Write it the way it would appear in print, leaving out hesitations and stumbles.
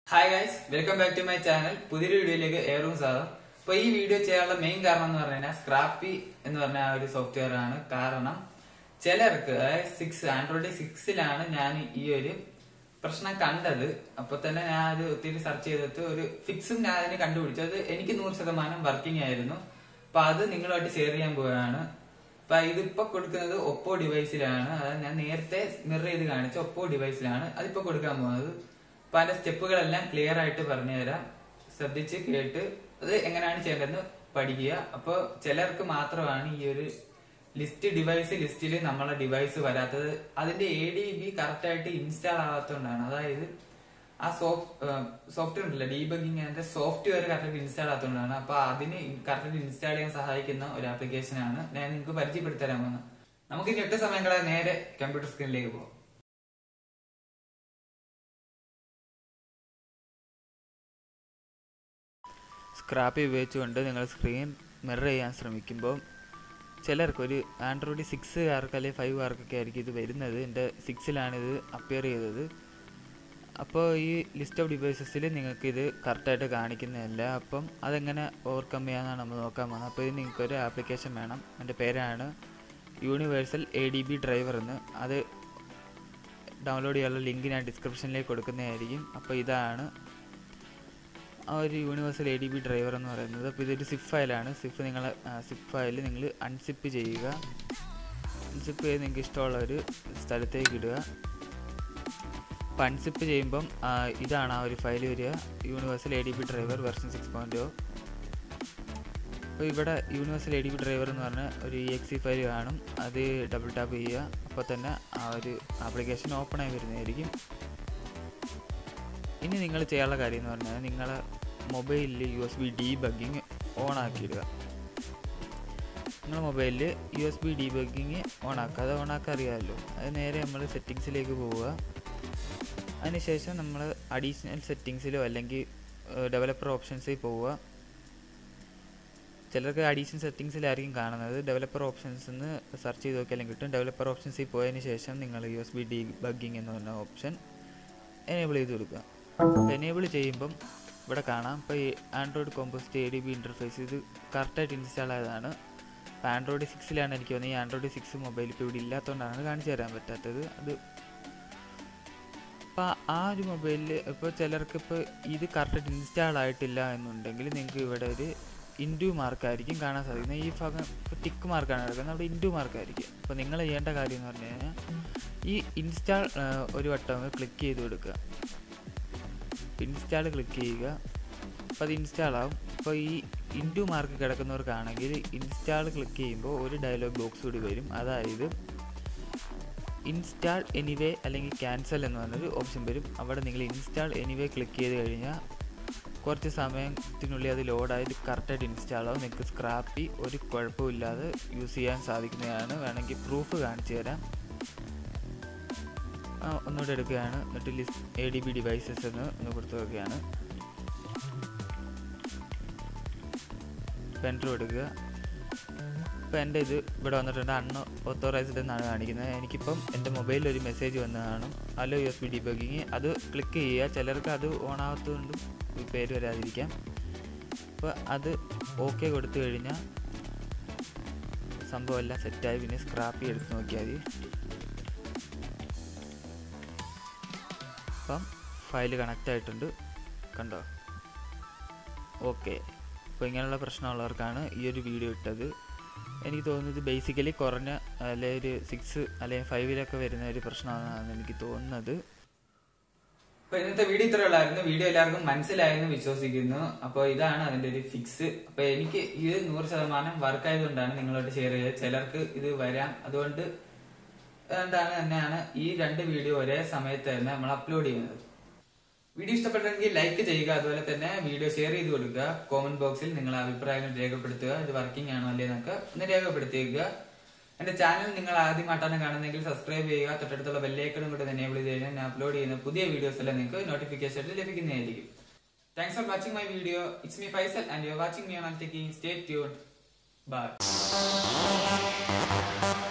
Hi guys, welcome back to my channel. പുതിയൊരു വീഡിയോയിലേക്ക് ഏവരും സ്വാഗതം. അപ്പൊ ഈ വീഡിയോ ചെയ്യാനുള്ള മെയിൻ കാരണം എന്ന് പറഞ്ഞു കഴിഞ്ഞാൽ സ്ക്രാപ്പി എന്ന് പറഞ്ഞ ആ ഒരു സോഫ്റ്റ്വെയർ ആണ്. കാരണം ചിലർക്ക് ആൻഡ്രോയിഡ് 6-ലാണ് ഞാൻ ഈ ഒരു പ്രശ്നം കണ്ടത്. അപ്പൊ തന്നെ ഞാൻ അത് ഒത്തിരി സെർച്ച് ചെയ്തിട്ട് ഒരു ഫിക്സും ഞാൻ അതിന് കണ്ടുപിടിച്ചത്. എനിക്ക് 100% വർക്കിംഗ് ആയിരുന്നു. അപ്പൊ അത് നിങ്ങളുമായിട്ട് ഷെയർ ചെയ്യാൻ പോവുകയാണ്. അപ്പൊ ഇതിപ്പോ കൊടുക്കുന്നത് ഒപ്പോ ഡിവൈസിലാണ്. അതായത് ഞാൻ നേരത്തെ മിറർ ചെയ്ത് കാണിച്ച ഒപ്പോ ഡിവൈസിലാണ് അതിപ്പോ കൊടുക്കാൻ പോകുന്നത്. അപ്പൊ അതിന്റെ സ്റ്റെപ്പുകളെല്ലാം ക്ലിയർ ആയിട്ട് പറഞ്ഞുതരാം. ശ്രദ്ധിച്ച് കേട്ട് അത് എങ്ങനെയാണ് ചെയ്യേണ്ടതെന്ന് പഠിക്കുക. അപ്പൊ ചിലർക്ക് മാത്രമാണ് ഈ ഒരു ലിസ്റ്റിൽ നമ്മളെ ഡിവൈസ് വരാത്തത്. അതിന്റെ ADB കറക്റ്റ് ആയിട്ട് ഇൻസ്റ്റാൾ ആവാത്തതുകൊണ്ടാണ്. അതായത് ആ സോഫ്റ്റ്വെയർ ഉണ്ടല്ലോ, ഡീബഗിങ്, അതിന്റെ സോഫ്റ്റ്വെയർ കറക്റ്റ് ഇൻസ്റ്റാൾ ആവാത്തതുകൊണ്ടാണ്. അപ്പൊ അതിന് കറക്റ്റ് ഇൻസ്റ്റാൾ ചെയ്യാൻ സഹായിക്കുന്ന ഒരു ആപ്ലിക്കേഷൻ ആണ് ഞാൻ നിങ്ങൾക്ക് പരിചയപ്പെടുത്തി തരാൻ പോകുന്നത്. നമുക്ക് ഇനി 8 സമയങ്ങളെ നേരെ കമ്പ്യൂട്ടർ സ്ക്രീനിലേക്ക് പോകാം. സ്ക്രാപ്പി ഉപയോഗിച്ചുകൊണ്ട് നിങ്ങൾ സ്ക്രീൻ മിറർ ചെയ്യാൻ ശ്രമിക്കുമ്പോൾ ചിലർക്ക് ഒരു ആൻഡ്രോയിഡ് 6-കാർക്ക് അല്ലെങ്കിൽ 5-കാർക്കൊക്കെ ആയിരിക്കും ഇത് വരുന്നത്. എൻ്റെ 6-ലാണ് ഇത് അപ്പിയർ ചെയ്തത്. അപ്പോൾ ഈ ലിസ്റ്റ് ഓഫ് ഡിവൈസസിൽ നിങ്ങൾക്ക് ഇത് കറക്റ്റായിട്ട് കാണിക്കുന്നതല്ല. അപ്പം അതെങ്ങനെ ഓവർകം ചെയ്യാമെന്നാണ് നമ്മൾ നോക്കാൻ പോകുന്നത്. അപ്പോൾ ഇത് നിങ്ങൾക്കൊരു ആപ്ലിക്കേഷൻ വേണം. എൻ്റെ പേരാണ് യൂണിവേഴ്സൽ ADB ഡ്രൈവർ എന്ന്. അത് ഡൗൺലോഡ് ചെയ്യാനുള്ള ലിങ്ക് ഞാൻ ഡിസ്ക്രിപ്ഷനിലേക്ക് കൊടുക്കുന്നതായിരിക്കും. അപ്പോൾ ഇതാണ് ആ ഒരു യൂണിവേഴ്സൽ ADB ഡ്രൈവർ എന്ന് പറയുന്നത്. അപ്പോൾ ഇതൊരു സിപ്പ് ഫയലാണ്. സിപ്പ് ഫയൽ നിങ്ങൾ അൺസിപ്പ് ചെയ്യുക. അൺസിപ്പ് ചെയ്ത് നിങ്ങൾക്ക് ഇഷ്ടമുള്ള ഒരു സ്ഥലത്തേക്ക് ഇടുക. അപ്പോൾ അൺസിപ്പ് ചെയ്യുമ്പം ഇതാണ് ആ ഒരു ഫയൽ വരിക, യൂണിവേഴ്സൽ ADB ഡ്രൈവർ വെർഷൻ 6.0. അപ്പോൾ ഇവിടെ യൂണിവേഴ്സൽ ADB ഡ്രൈവർ എന്ന് പറഞ്ഞ ഒരു EXE ഫയൽ കാണും. അത് ഡബിൾ ടാപ്പ് ചെയ്യുക. അപ്പോൾ തന്നെ ആ ഒരു ആപ്ലിക്കേഷൻ ഓപ്പൺ ആയി വരുന്നതായിരിക്കും. ഇനി നിങ്ങൾ ചെയ്യാനുള്ള കാര്യം എന്ന് പറഞ്ഞാൽ നിങ്ങളെ മൊബൈലിൽ USB ഡീബഗ്ഗിങ് ഓൺ ആക്കിയിടുക. നിങ്ങളുടെ മൊബൈലിൽ USB ഡീബഗ്ഗിങ് ഓൺ ആക്കുക. അത് ഓൺ ആക്കാൻ അറിയാമല്ലോ. അത് നേരെ നമ്മൾ സെറ്റിങ്സിലേക്ക് പോവുക. അതിനുശേഷം നമ്മൾ അഡീഷണൽ സെറ്റിങ്സിലോ അല്ലെങ്കിൽ ഡെവലപ്പർ ഓപ്ഷൻസിൽ പോവുക. ചിലർക്ക് അഡീഷണൽ സെറ്റിങ്സിലായിരിക്കും കാണുന്നത്. ഡെവലപ്പർ ഓപ്ഷൻസ് എന്ന് സെർച്ച് ചെയ്ത് നോക്കിയാലും കിട്ടും. ഡെവലപ്പർ ഓപ്ഷൻസിൽ പോയതിന് ശേഷം നിങ്ങൾ USB ഡീബഗ്ഗിങ് എന്ന് പറഞ്ഞ ഓപ്ഷൻ എനേബിൾ ചെയ്ത് കൊടുക്കുക. എനേബിൾ ചെയ്യുമ്പം ഇവിടെ കാണാം. ഇപ്പോൾ ഈ ആൻഡ്രോയിഡ് കോമ്പോസിറ്റ് ADB ഇൻ്റർഫേസ് ഇത് കറക്റ്റായിട്ട് ഇൻസ്റ്റാൾ ആയതാണ്. ഇപ്പോൾ ആൻഡ്രോയിഡ് 6-ലാണ് എനിക്ക് തോന്നുന്നത്. ഈ ആൻഡ്രോയിഡ് 6 മൊബൈൽ ഇപ്പോൾ ഇവിടെ ഇല്ലാത്തതുകൊണ്ടാണ് കാണിച്ചു തരാൻ പറ്റാത്തത്. അത് ഇപ്പോൾ ആ ഒരു മൊബൈലിൽ ഇപ്പോൾ ചിലർക്ക് ഇപ്പോൾ ഇത് കറക്റ്റായിട്ട് ഇൻസ്റ്റാൾ ആയിട്ടില്ല എന്നുണ്ടെങ്കിൽ നിങ്ങൾക്ക് ഇവിടെ ഒരു ഇൻറ്റു മാർക്കായിരിക്കും കാണാൻ സാധിക്കുന്നത്. ഈ ഭാഗം ഇപ്പോൾ ടിക്ക് മാർക്കാണ് എടുക്കുന്നത്, അവിടെ ഇൻറ്റു മാർക്കായിരിക്കും. അപ്പോൾ നിങ്ങൾ ചെയ്യേണ്ട കാര്യം എന്ന് പറഞ്ഞു കഴിഞ്ഞാൽ ഈ ഇൻസ്റ്റാൾ ഒരു വട്ടം ക്ലിക്ക് ചെയ്ത് കൊടുക്കുക. ഇൻസ്റ്റാൾ ക്ലിക്ക് ചെയ്യുക. അപ്പോൾ അത് ഇൻസ്റ്റാൾ ആവും. അപ്പോൾ ഈ ഇൻറ്റു മാർക്ക് കിടക്കുന്നവർക്കാണെങ്കിൽ ഇൻസ്റ്റാൾ ക്ലിക്ക് ചെയ്യുമ്പോൾ ഒരു ഡയലോഗ് ബോക്സ് കൂടി വരും. അതായത് ഇൻസ്റ്റാൾ എനിവേ അല്ലെങ്കിൽ ക്യാൻസൽ എന്ന് പറഞ്ഞൊരു ഓപ്ഷൻ വരും. അവിടെ നിങ്ങൾ ഇൻസ്റ്റാൾ എനിവേ ക്ലിക്ക് ചെയ്ത് കഴിഞ്ഞാൽ കുറച്ച് സമയത്തിനുള്ളിൽ അത് ലോഡായിട്ട് കറക്റ്റായിട്ട് ഇൻസ്റ്റാൾ ആവും. നിങ്ങൾക്ക് സ്ക്രാപ്പി ഒരു കുഴപ്പമില്ലാതെ യൂസ് ചെയ്യാൻ സാധിക്കുന്നതാണ്. വേണമെങ്കിൽ പ്രൂഫ് കാണിച്ചു തരാം. ഒന്നുകൂടെ എടുക്കുകയാണ്. എന്നിട്ട് ലിസ്റ്റ് ADB ഡിവൈസസ് എന്ന് ഒന്ന് കൊടുത്തു നോക്കുകയാണ്. പെൻഡ്രോ എടുക്കുക. ഇപ്പോൾ എൻ്റെ ഇത് ഇവിടെ വന്നിട്ടുണ്ട്. അൺഓത്തോറൈസ്ഡ് എന്നാണ് കാണിക്കുന്നത്. എനിക്കിപ്പം എൻ്റെ മൊബൈലിൽ ഒരു മെസ്സേജ് വന്ന് കാണും, ഹലോ USB ഡീബഗ്ഗിങ്. അത് ക്ലിക്ക് ചെയ്യുക. ചിലർക്ക് അത് ഓൺ ആവാത്തതുകൊണ്ടും പേര് വരാതിരിക്കാം. അപ്പോൾ അത് ഓക്കെ കൊടുത്തു കഴിഞ്ഞാൽ സംഭവം എല്ലാം സെറ്റായി. പിന്നെ സ്ക്രാപ്പി എടുത്ത് നോക്കിയാൽ മതി. അപ്പം ഫയൽ കണക്റ്റ് ആയിട്ടുണ്ട്, കണ്ടോ? ഓക്കെ. അപ്പോൾ ഇങ്ങനെയുള്ള പ്രശ്നമുള്ളവർക്കാണ് ഈ ഒരു വീഡിയോ ഇട്ടത്. എനിക്ക് തോന്നുന്നത് ബേസിക്കലി കുറഞ്ഞ അല്ലെങ്കിൽ ഒരു 6 അല്ലെങ്കിൽ 5-ലൊക്കെ വരുന്ന ഒരു പ്രശ്നമാണെന്നാണ് എനിക്ക് തോന്നുന്നത്. അപ്പോൾ ഇന്നത്തെ വീഡിയോ ഇത്രയേ ഉള്ളായിരുന്നു. വീഡിയോ എല്ലാവർക്കും മനസ്സിലായെന്ന് വിശ്വസിക്കുന്നു. അപ്പോൾ ഇതാണ് അതിന്റെ ഒരു ഫിക്സ്. അപ്പോൾ എനിക്ക് ഇത് 100% വർക്ക് ആയതുകൊണ്ടാണ് നിങ്ങളോട് ഷെയർ ചെയ്തത്. ചിലർക്ക് ഇത് വരാം. അതുകൊണ്ട് തന്നെയാണ് ഈ 2 വീഡിയോ ഒരേ സമയത്ത് തന്നെ നമ്മൾ അപ്ലോഡ് ചെയ്യുന്നത്. വീഡിയോ ഇഷ്ടപ്പെട്ടെങ്കിൽ ലൈക്ക് ചെയ്യുക. അതുപോലെ തന്നെ വീഡിയോ ഷെയർ ചെയ്ത് കൊടുക്കുക. കോമന്റ് ബോക്സിൽ നിങ്ങളുടെ അഭിപ്രായങ്ങൾ രേഖപ്പെടുത്തുക. ഇത് വർക്കിംഗ് ആണോ അല്ലേ എന്നൊക്കെ ഒന്ന് രേഖപ്പെടുത്തിയേക്കുക. എന്റെ ചാനൽ നിങ്ങൾ ആദ്യമായിട്ടാണ് കാണുന്നതെങ്കിൽ സബ്സ്ക്രൈബ് ചെയ്യുക. തൊട്ടടുത്തുള്ള ബെല്ലൈക്കണും കൂടെ എനേബിൾ ചെയ്ത് കഴിഞ്ഞാൽ ഞാൻ അപ്ലോഡ് ചെയ്യുന്ന പുതിയ വീഡിയോസ് എല്ലാം നിങ്ങൾക്ക് നോട്ടിഫിക്കേഷൻ ലഭിക്കുന്നതായിരിക്കും. Thanks for watching my video. It's me Faisal and you are watching me on Techking. Stay tuned. By.